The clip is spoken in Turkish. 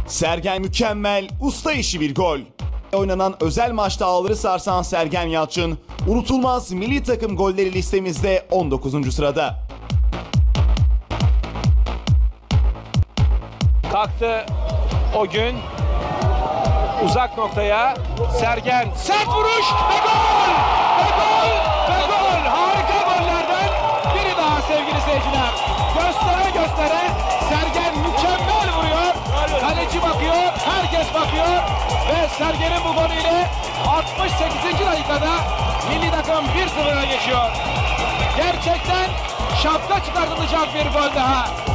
Sergen mükemmel, usta işi bir gol. Oynanan özel maçta ağları sarsan Sergen Yalçın, unutulmaz milli takım golleri listemizde 19. sırada. Kalktı o gün uzak noktaya Sergen, sert vuruş ve gol! Ve gol! Ve gol! Harika gollerden biri daha sevgili seyirciler. Göstere göstere Sergen mükemmel vuruyor. Kaleci bakıyor, herkes bakıyor ve Sergen'in bu golüyle 68. dakikada milli takım 1-0'a geçiyor. Gerçekten şapka çıkartılacak bir gol daha.